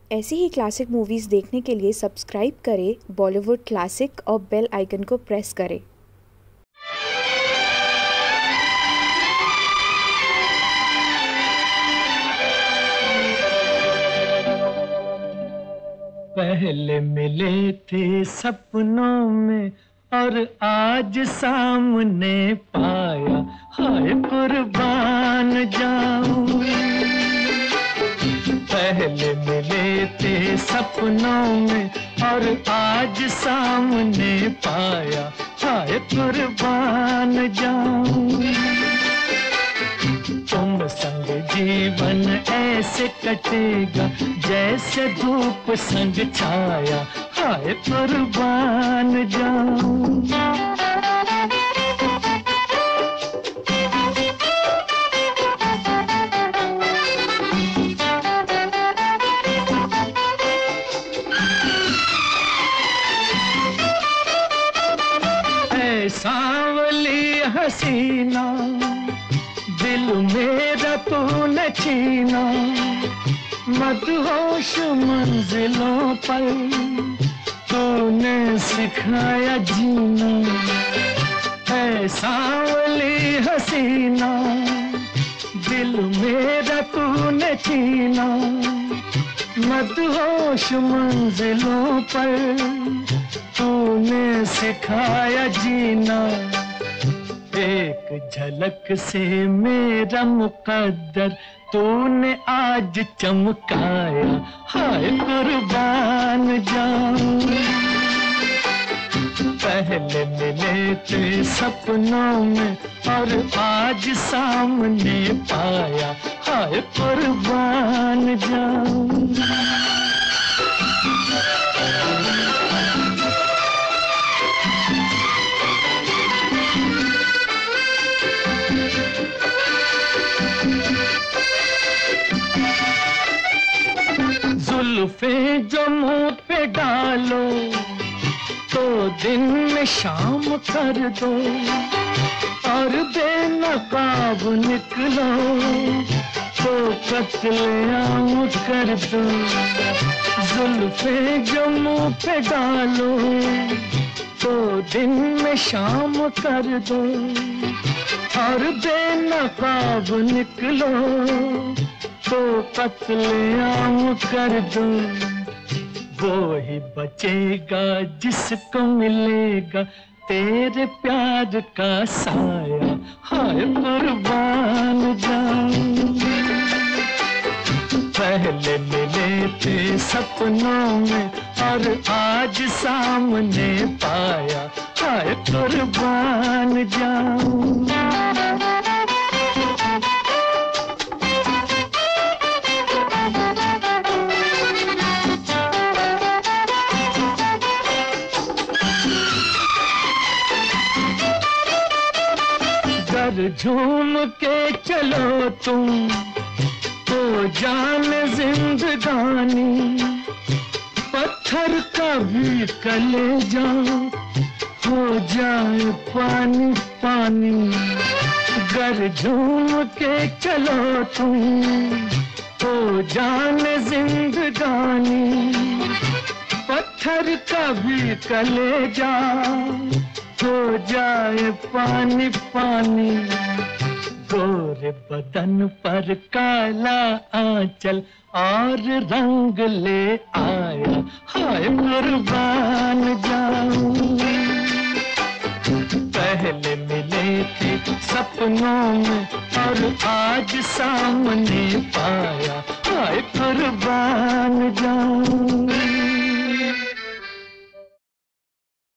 ऐसी ही classic movies देखने के लिए सब्सक्राइब करें बॉलीवुड क्लासिक और बेल आइकन को प्रेस करें। पहले मिले थे सपनों में और आज सामने पाया, हाय कुर्बान जाऊं। पहले मिले थे सपनों में और आज सामने पाया, हाय कुर्बान जाऊं। तुम संग जीवन ऐसे कटेगा जैसे धूप संग छाया, हाय कुर्बान जाऊं। सांवली हसीना दिल मेरा तूने छीना, मदहोश मंजिलों पर तूने सिखाया जीना। है सांवली हसीना दिल मेरा तूने छीना, मदहोश मंजिलों पर तूने सिखाया जीना। एक झलक से मेरा मुकद्दर तूने आज चमकाया, हाय कुर्बान जाऊं। पहले मिले थे सपनों में और आज सामने पाया, हाय कुर्बान जाऊं। जुल्फे जो मुंह पे डालो तो दिन में शाम कर दो, और बेनकाब निकलो तो कत्लेआम कर दो। जुल्फे जो मुंह पे डालो तो दिन में शाम कर दो, और बेनकाब निकलो तो कत्लेआम कर दो। वो ही बचेगा जिसको मिलेगा तेरे प्यार का साया, हाय कुर्बान जाऊं। पहले मिले थे सपनों में और आज सामने पाया, हाय कुर्बान जाऊं। झूम के चलो तुम तो जान जिंदगानी, पत्थर का भी कलेजा हो जाए पानी पानी। गर झूम के चलो तुम तो जान जिंदगानी, पत्थर का भी कलेजा हो जाए पानी पानी। गोरे बदन पर काला आंचल और रंग ले आया, हाय कुर्बान जाऊं। पहले मिले थे सपनों में और आज सामने पाया, हाय कुर्बान जाऊं।